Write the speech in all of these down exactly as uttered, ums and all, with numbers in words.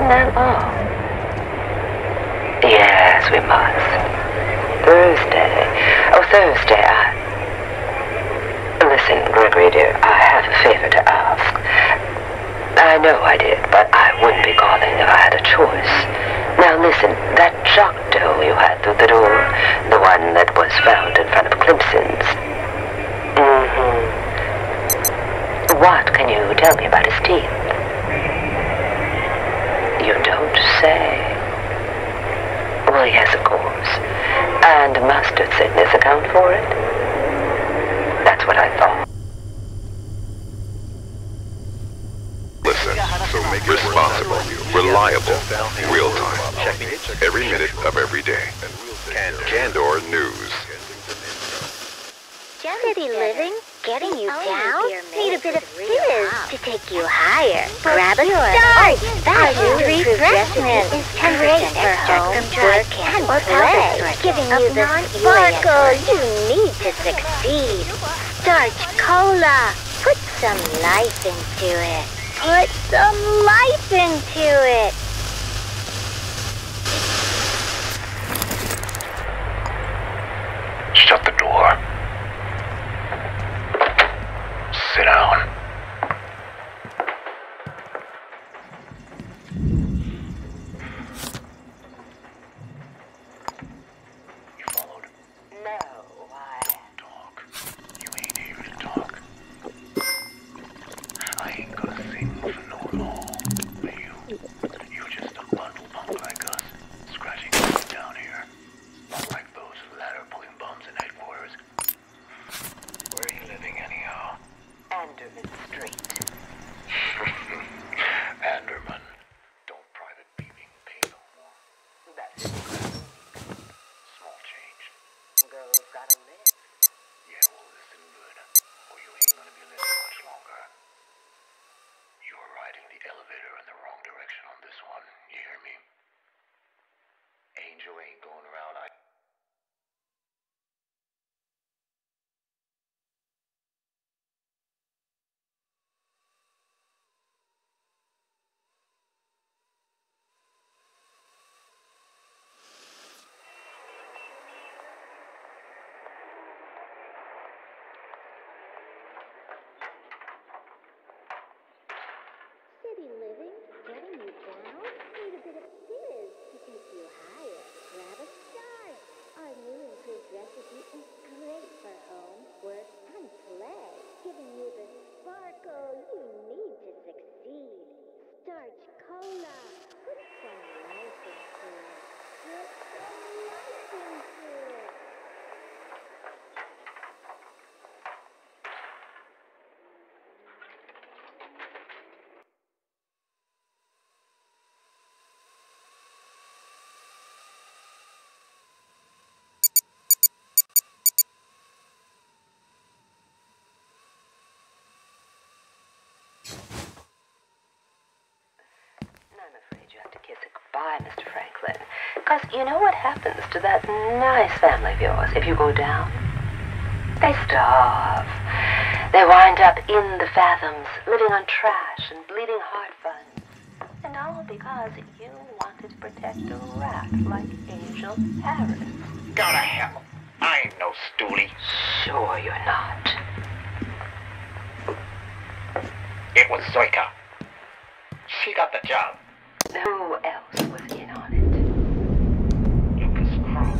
taken that long? Yes, we must. Thursday. Oh, Thursday, I... Listen, Gregory dear, I have a favor to ask. I know I did, but I wouldn't be calling if I had a choice. Now listen, that chalk dough you had through the door, the one that was found in front of Clemson's. Mm-hmm. What can you tell me about his teeth? You don't say. Well, yes, of course. And mustard sickness account for it? That's what I thought. Listen, so make it responsible, reliable, real-time, every minute of every day. Candor News. City living? Getting you down? Need a bit of fizz to take you higher. Grab a start! Fashion refreshment. Great for home, work, and play. Giving you the sparkle you need to succeed. Starch Cola. Put some life into it. Put some life into it. Shut the door. Sit down. You followed? No, I... Don't talk. You ain't here to talk. I ain't gonna sing for no long. You, you're just a bundle punk like us, scratching down here. Not like those ladder pulling bums in headquarters. Where are you living anyhow? Anderman Street. Anderman. Don't private beaming pay no more. That's incredible. Small change. Girls gotta live. Yeah, well, listen good, or you ain't gonna be living much longer. You're riding the elevator in the wrong direction on this one. You hear me? Angel ain't going around. I City living? Getting you down? Need a bit of fizz to take you higher. Grab a start. Our new improved recipe is great for home, work, and play. Giving you the sparkle you need to succeed. Starch Cola. Put some life into it. Put some life into it. I'm afraid you have to kiss it goodbye, Mister Franklin. Because you know what happens to that nice family of yours if you go down? They starve. They wind up in the fathoms, living on trash and bleeding heart funds. And all because you wanted to protect a rat like Angel Harris. go to hell. I ain't no stoolie. Sure you're not. It was Zoika. She got the job. Who else was in on it? Lucas Cross.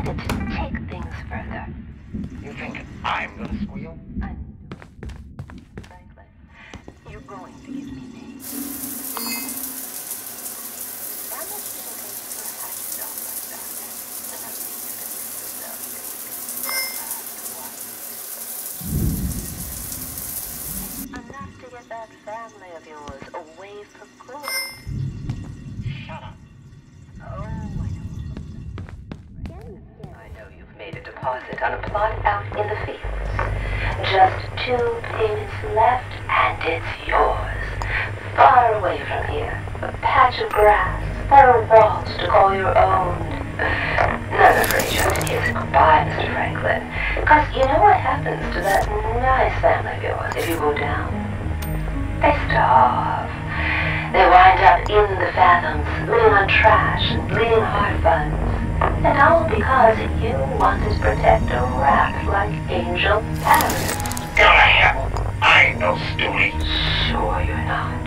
decided to take things further. You think I'm gonna squeal? I know, Franklin. You're going to give me names. I'm not sure I'm going to hide yourself like that. And I think you're going to make yourself think enough to get that family of yours away for good. Shut up. Oh, I know. I know you've made a deposit on a plot out in the fields. Just two payments left, and it's yours. Far away from here. A patch of grass, four walls to call your own. None afraid you have to kiss it goodbye, Mister Franklin. Because you know what happens to that nice family of yours if you go down? They starve. They wind up in the fathoms, living on trash and bleeding heart funds. And all because you wanted to protect a rat like Angel Paris. Go to hell. I ain't no stoolie. Sure you're not.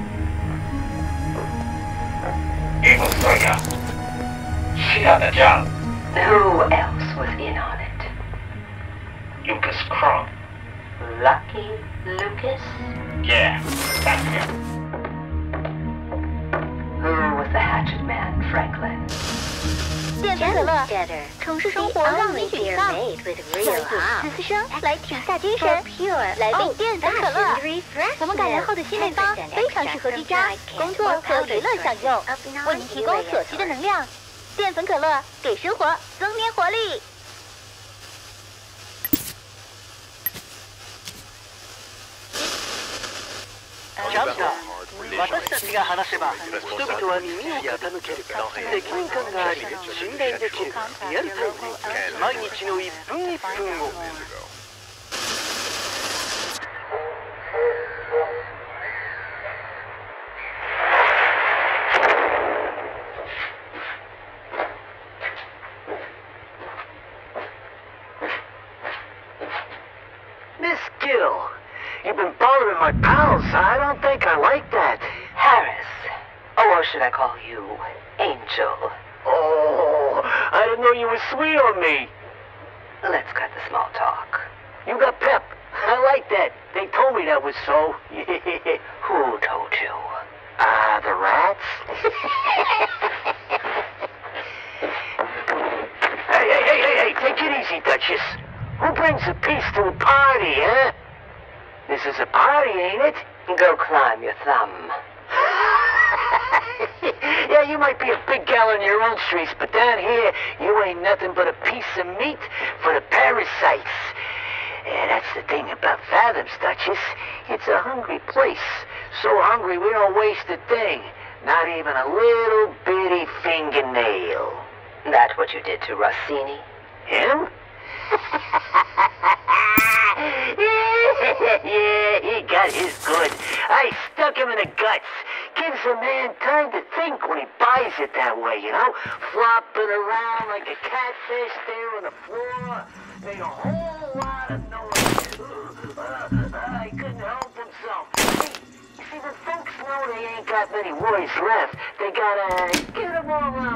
Evil Soya. She got the job. Who else was in on it? Lucas Crumb. Lucky Lucas? Yeah, that's him. Who was the hatchet man, Franklin? 电子可乐，城市生活让你沮丧，有一点嘶嘶声来提下精神。来杯电子可乐，我们改良后的新配方非常适合居家、工作和娱乐享用，为您提供所需的能量。淀粉可乐给生活增添活力。 ちゃんと私たちが話せば人々は耳を傾ける責任感があり信頼できるリアルタイム毎日のいっぷんいっぷんを Miss Gill, you've been bothering my pals. I don't think I like that. Harris. Or should I call you Angel? Oh, I didn't know you were sweet on me. Let's cut the small talk. You got pep. I like that. They told me that was so. Who told you? Ah, uh, the rats? Hey, hey, hey, hey, hey, take it easy, Duchess. Who brings a peace to a party, huh? This is a party, ain't it? Go climb your thumb. Yeah, you might be a big gal in your own streets, but down here, you ain't nothing but a piece of meat for the parasites. Yeah, that's the thing about Fathoms, Duchess. It's a hungry place. So hungry we don't waste a thing. Not even a little bitty fingernail. That what you did to Rossini? Him? Yeah, he got his good. I stuck him in the guts. Gives a man time to think when he buys it that way, you know? Flopping around like a catfish there on the floor. Made a whole lot of noise. Uh, uh, he couldn't help himself. See, you see, the folks know they ain't got many worries left. They gotta get them all